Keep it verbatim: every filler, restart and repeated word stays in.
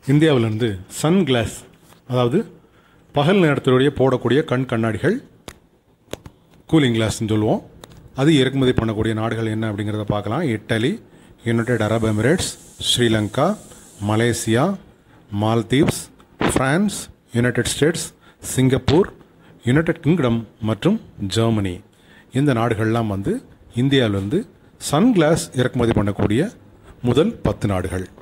இந்தியாவிலிருந்து sun glass, அதாவது பகல் நேரத்தினுடைய போடக்கூடிய கண் கண்ணாடிகள், கூலிங் கிளாஸ்ன்னு சொல்லுவோம், அது இறக்குமதி பண்ணக்கூடிய நாடுகள் என்ன அப்படிங்கிறத பார்க்கலாம். Italy, United Arab Emirates, Sri Lanka, Malaysia, Maldives, France, United States, Singapore, United Kingdom மற்றும் ஜெர்மனி. இந்த நாடுகள்லாம் வந்து இந்தியாவிலிருந்து சன் கிளாஸ் இறக்குமதி பண்ணக்கூடிய முதல் பத்து நாடுகள்.